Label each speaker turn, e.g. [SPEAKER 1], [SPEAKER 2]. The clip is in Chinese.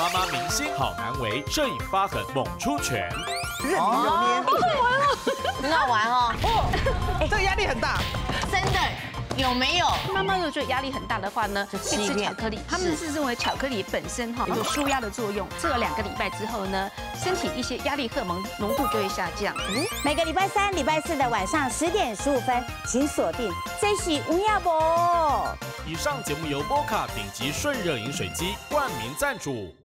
[SPEAKER 1] 妈妈明星好难为，摄影发狠猛出拳。
[SPEAKER 2] 任你揉捏，
[SPEAKER 3] 很好玩哦。
[SPEAKER 2] 这个压力很大。
[SPEAKER 3] 真的有没有？
[SPEAKER 4] 妈妈如果觉得压力很大的话呢，可以吃巧克力。他们是认为巧克力本身有舒压的作用，吃了2个礼拜之后呢，身体一些压力荷尔蒙浓度就会下降。
[SPEAKER 5] 每个礼拜3、礼拜4的晚上10点15分，请锁定这是吴亚博。
[SPEAKER 1] 以上节目由波卡顶级顺热饮水机冠名赞助。